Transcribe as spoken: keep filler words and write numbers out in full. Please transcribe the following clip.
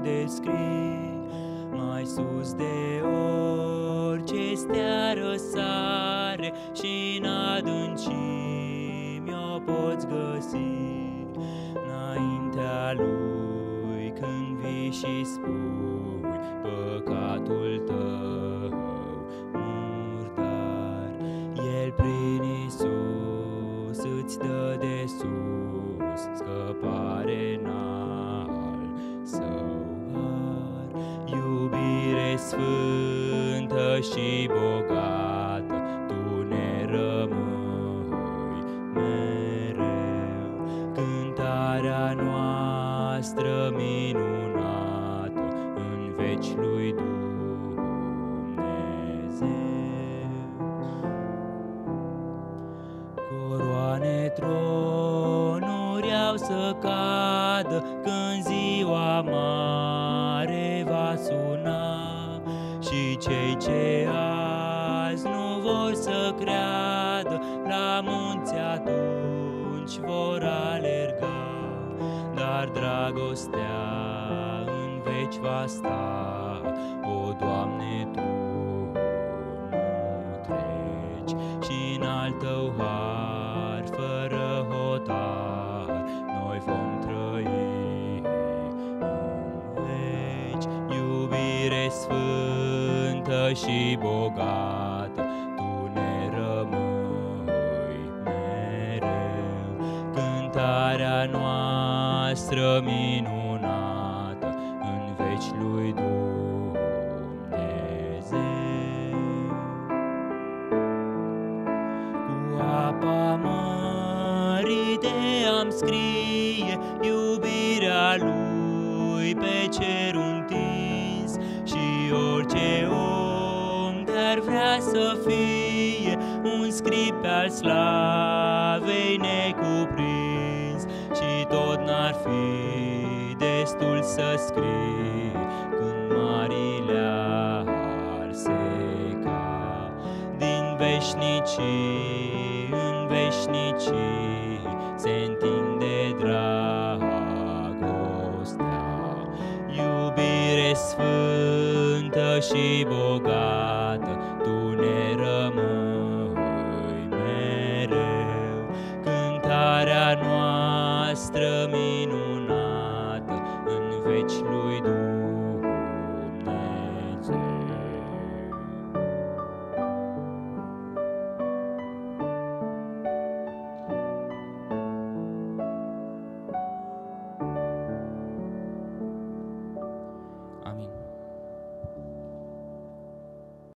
descrii. Mai sus de orice stea răsare și în adâncimi o poți găsi. Înaintea Lui când vii și spui păcatul tău murdar, El prin Iisus îți dă de sus scăpare n-al Său har. Iubire sfântă și bogată, Tu ne rămâi mereu. Cântarea noastră minunată în veci lui Dumnezeu. Coroane, tronuri au să cadă când ziua mare va suna, și cei ce azi nu vor să creadă la munți atunci vor alerga. Dar dragostea în veci va sta, o Doamne, Tu nu treci, și în al Tău har fără hotar noi vom trăi în veci. Iubire sfântă și bogată, Tu ne rămâi mereu. Cântarea noastră minunată în veci lui Dumnezeu. Cu apa mării te-am scrie iubirea Lui pe cer întins, și orice om te-ar vrea să fie un scrip al slavei necuprins, și tot n-ar fi destul să scrii când marile ar seca. Din veșnicii în veșnicii se întinde dragostea. Iubire sfântă și bogată, Tu ne rămâi mereu. Cântarea noastră minunată în veci lui